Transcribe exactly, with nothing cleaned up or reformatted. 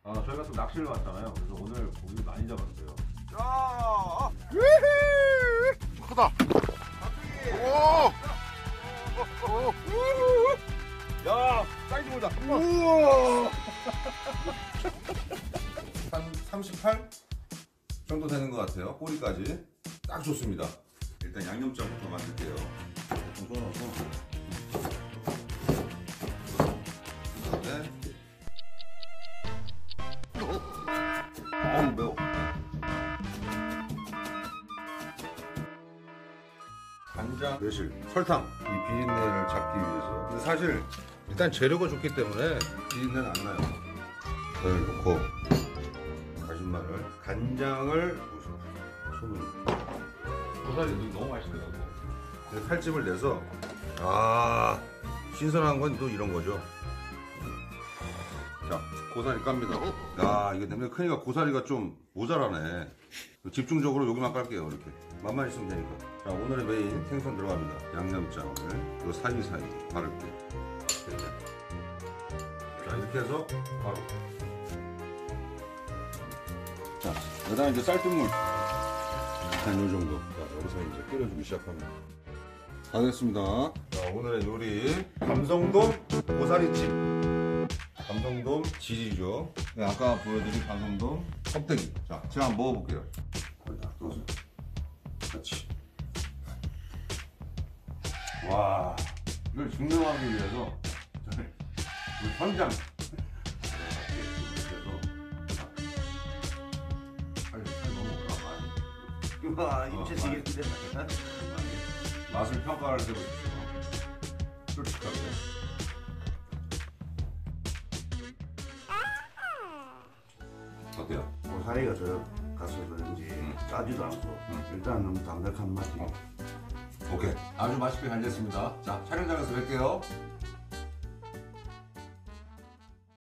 아, 저희가 또 낚시를 왔잖아요. 그래서 오늘 고기 많이 잡았어요. 야, 크다. 오, 오, 야, 사이즈 보자. 우와. 한 삼십팔 정도 되는 것 같아요. 꼬리까지 딱 좋습니다. 일단 양념장부터 만들게요. 좀 썰어서. 그다음에 어우 매워. 간장, 매실, 설탕 이 비린내를 잡기 위해서. 근데 사실 일단 재료가 좋기 때문에 비린내는 안 나요. 을 넣고 다진마늘, 간장을 손으로. 고사리 너무 맛있더라고. 칼집을 내서 아 신선한 건 또 이런 거죠. 자 고사리 깝니다. 야 이게 냄새 크니까 고사리가 좀 모자라네. 집중적으로 여기만 깔게요. 이렇게 맛만 있으면 되니까. 자 오늘의 메인 생선 들어갑니다. 양념장을 그 사이사이 바를게요. 자 이렇게 해서 바로. 자 여기다 이제 쌀뜨물 한 요 정도. 자 여기서 이제 끓여주기 시작합니다. 다 됐습니다. 자 오늘의 요리 감성돔 고사리찜. 감성돔 지지죠. 네, 아까 보여드린 감성돔 껍데기. 자 제가 한번 먹어볼게요. 거의 다 떠서 같이. 와 이걸 증명하기 위해서 저는 우리 현장 와, 임체 지겠는데. 맛을 평가를 해보십시오. 솔직하게. 어때요? 고사리가 저 가서 그런지 음. 짜지도 않고 음. 일단 너무 담백한 맛이. 어. 오케이. 아주 맛있게 잘 됐습니다. 자, 촬영장에서 뵐게요.